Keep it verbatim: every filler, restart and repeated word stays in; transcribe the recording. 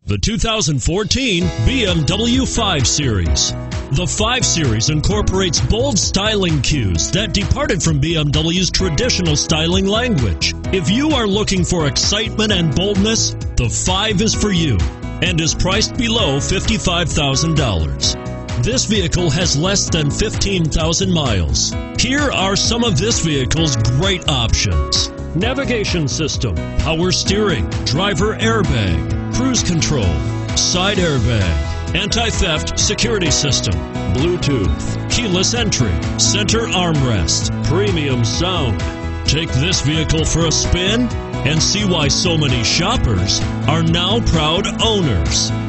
The two thousand fourteen B M W five Series. The five Series incorporates bold styling cues that departed from B M W's traditional styling language. If you are looking for excitement and boldness, the five is for you and is priced below fifty-five thousand dollars. This vehicle has less than fifteen thousand miles. Here are some of this vehicle's great options: navigation system, power steering, driver airbag, cruise control, side airbag, anti-theft security system, Bluetooth, keyless entry, center armrest, premium sound. Take this vehicle for a spin and see why so many shoppers are now proud owners.